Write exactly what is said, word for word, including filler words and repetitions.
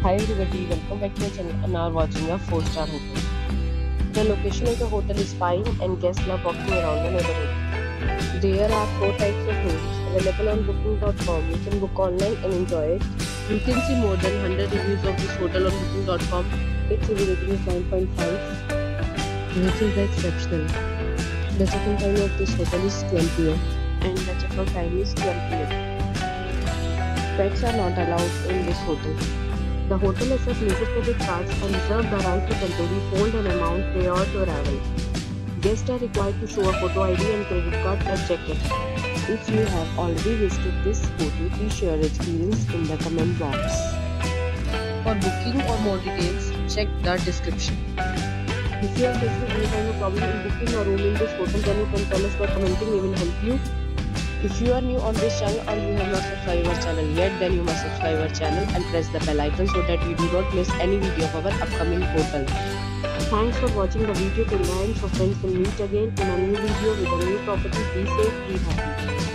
Hi everybody, welcome back to my channel and now watching a four star hotel. The location of the hotel is fine and guests love walking around the neighborhood. There are four types of rooms available on booking dot com. You can book online and enjoy it. You can see more than one hundred reviews of this hotel on booking dot com. Its review rating is nine point five, which is exceptional. The check-in time of this hotel is twelve p m and the check-out time is twelve p m Pets are not allowed in this hotel. The hotel accepts major credit cards and reserves the right to temporarily hold an amount prior to arrival. Guests are required to show a photo I D and credit card at check-in. If you have already visited this hotel, please share your experience in the comment box. For booking or more details, check the description. If you are facing any kind of problem in booking a room in this hotel, then you can tell us by commenting. We will help you. If you are new on this channel or you have not subscribed our channel yet, then you must subscribe our channel and press the bell icon so that you do not miss any video of our upcoming hotel. Thanks for watching the video till the end. So friends, will meet again in a new video with a new property. Be safe, be happy.